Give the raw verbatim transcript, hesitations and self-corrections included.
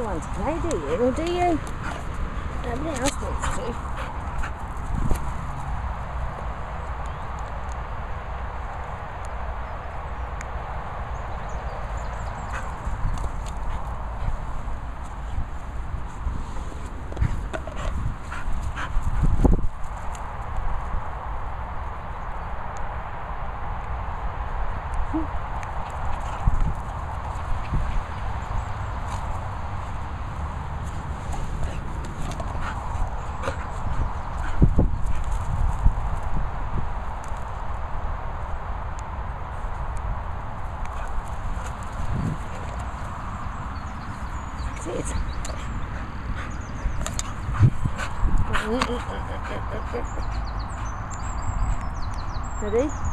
want to play, do you? Or do you? Nobody else wants to. It. Ready?